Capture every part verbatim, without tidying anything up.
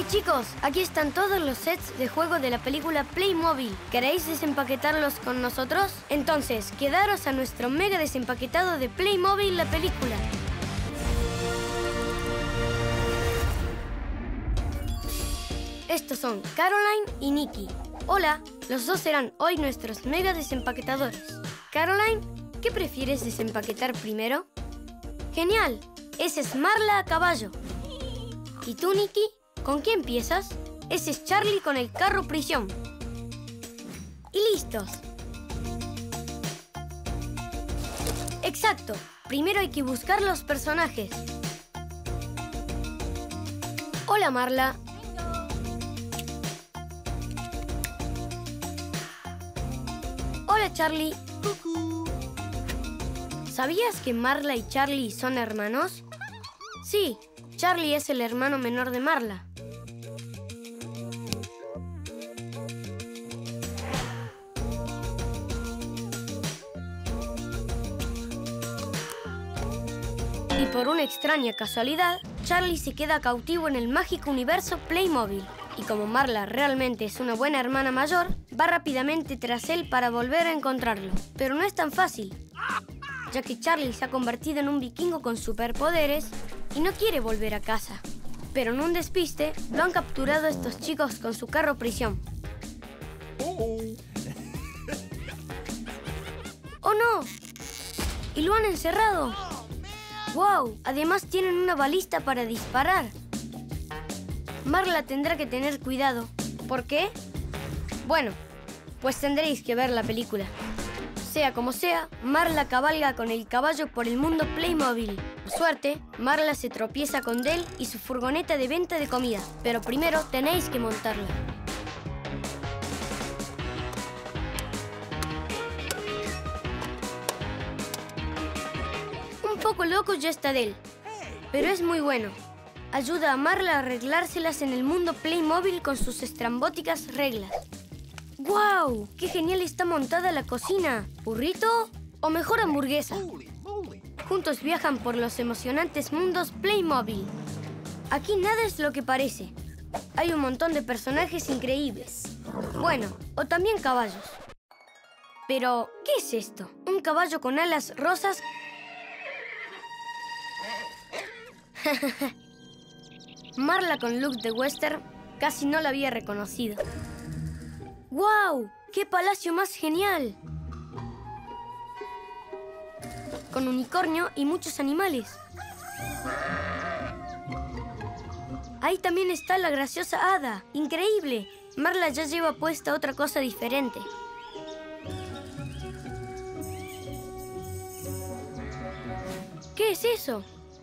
chicos, aquí están todos los sets de juego de la película Playmobil. ¿Queréis desempaquetarlos con nosotros? Entonces, quedaros a nuestro mega desempaquetado de Playmobil la película. Estos son Caroline y Nikki. Hola, los dos serán hoy nuestros mega desempaquetadores. Caroline, ¿qué prefieres desempaquetar primero? ¡Genial! Ese es Marla a caballo. ¿Y tú, Nikki? ¿Con qué empiezas? Ese es Charlie con el carro prisión. Y listos. Exacto. Primero hay que buscar los personajes. Hola, Marla. Hola, Charlie. ¿Sabías que Marla y Charlie son hermanos? Sí, Charlie es el hermano menor de Marla. Y por una extraña casualidad, Charlie se queda cautivo en el mágico universo Playmobil. Y como Marla realmente es una buena hermana mayor, va rápidamente tras él para volver a encontrarlo. Pero no es tan fácil, ya que Charlie se ha convertido en un vikingo con superpoderes y no quiere volver a casa. Pero en un despiste, lo han capturado estos chicos con su carro prisión. ¡Oh, no! ¡Y lo han encerrado! ¡Wow! Además tienen una balista para disparar. Marla tendrá que tener cuidado. ¿Por qué? Bueno, pues tendréis que ver la película. Sea como sea, Marla cabalga con el caballo por el mundo Playmobil. Por suerte, Marla se tropieza con Dell y su furgoneta de venta de comida. Pero primero tenéis que montarla. Un poco loco ya está Dell, pero es muy bueno. Ayuda a Marla a arreglárselas en el mundo Playmobil con sus estrambóticas reglas. ¡Guau! ¡Qué genial está montada la cocina! ¿Burrito o mejor hamburguesa? Juntos viajan por los emocionantes mundos Playmobil. Aquí nada es lo que parece. Hay un montón de personajes increíbles. Bueno, o también caballos. Pero, ¿qué es esto? ¿Un caballo con alas rosas? Marla con look de western casi no la había reconocido. ¡Guau! ¡Qué palacio más genial! Con unicornio y muchos animales. Ahí también está la graciosa hada. ¡Increíble! Marla ya lleva puesta otra cosa diferente. ¿Qué es eso?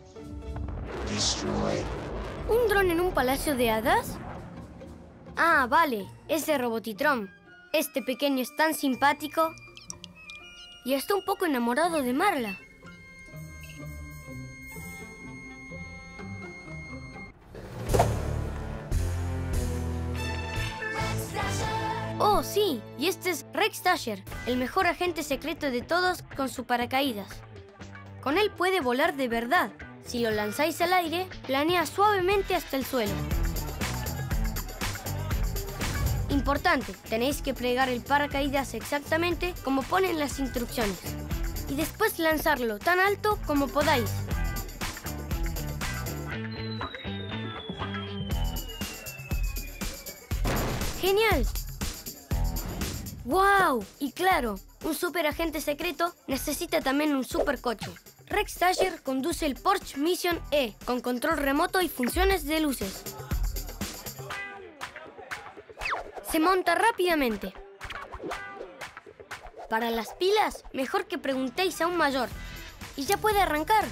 ¿Un dron en un palacio de hadas? Ah, vale, es de Robotitron. Este pequeño es tan simpático y está un poco enamorado de Marla. Oh, sí, y este es Rex Dasher, el mejor agente secreto de todos con su paracaídas. Con él puede volar de verdad. Si lo lanzáis al aire, planea suavemente hasta el suelo. Importante, tenéis que plegar el paracaídas exactamente como ponen las instrucciones. Y después lanzarlo tan alto como podáis. ¡Genial! ¡Wow! Y claro, un super agente secreto necesita también un super coche. Rex Dasher conduce el Porsche Mission E con control remoto y funciones de luces. Se monta rápidamente. Para las pilas, mejor que preguntéis a un mayor. Y ya puede arrancar.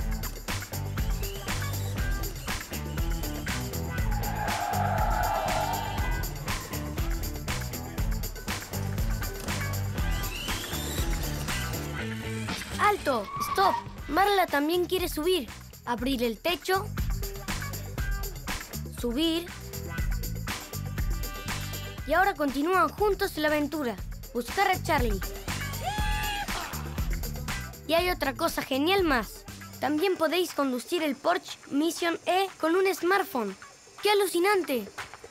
¡Alto! ¡Stop! Marla también quiere subir. Abrir el techo. Subir. Y ahora continúan juntos la aventura. Buscar a Charlie. Y hay otra cosa genial más. También podéis conducir el Porsche Mission E con un smartphone. ¡Qué alucinante!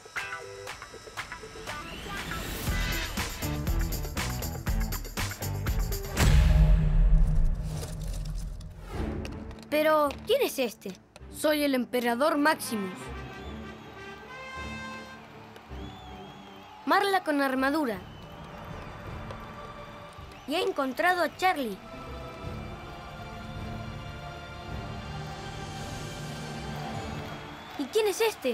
Pero, ¿quién es este? Soy el Emperador Maximus. Marla con armadura. Y he encontrado a Charlie. ¿Y quién es este?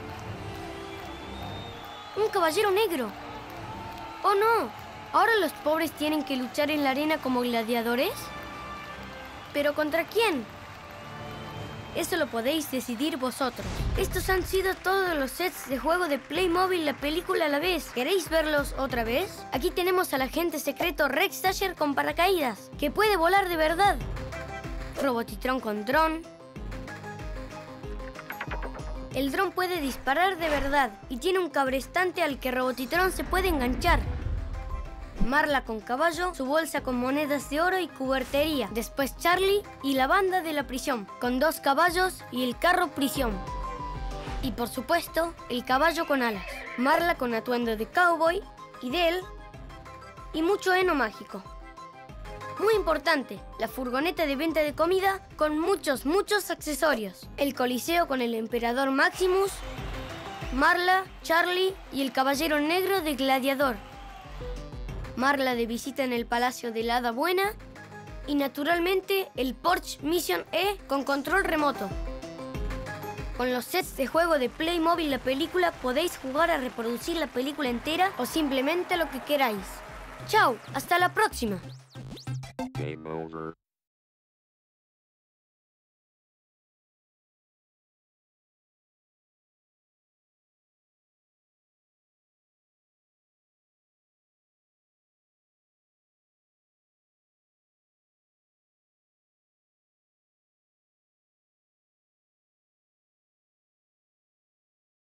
Un caballero negro. ¡Oh, no! ¿Ahora los pobres tienen que luchar en la arena como gladiadores? ¿Pero contra quién? Eso lo podéis decidir vosotros. Estos han sido todos los sets de juego de Playmobil, la película a la vez. ¿Queréis verlos otra vez? Aquí tenemos al agente secreto Rex Dasher con paracaídas, que puede volar de verdad. Robotitron con dron. El dron puede disparar de verdad y tiene un cabrestante al que Robotitron se puede enganchar. Marla con caballo, su bolsa con monedas de oro y cubertería. Después Charlie y la banda de la prisión, con dos caballos y el carro prisión. Y por supuesto, el caballo con alas. Marla con atuendo de cowboy y de él, y mucho heno mágico. Muy importante, la furgoneta de venta de comida con muchos, muchos accesorios. El coliseo con el Emperador Maximus, Marla, Charlie y el Caballero Negro de Gladiador. Marla de visita en el Palacio de la Hada Buena y, naturalmente, el Porsche Mission E con control remoto. Con los sets de juego de Playmobil la película podéis jugar a reproducir la película entera o simplemente lo que queráis. ¡Chao! ¡Hasta la próxima! Game over.